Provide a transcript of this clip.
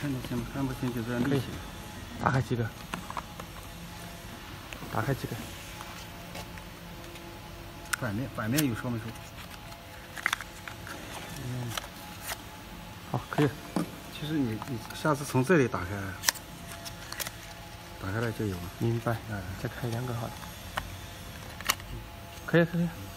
看得清吗？看不清就这样立起来。 打开几个？打开几个？ 反面有说没说？ 好，可以。 其实你下次从这里打开来就有了。 明白。再开2个好了。可以。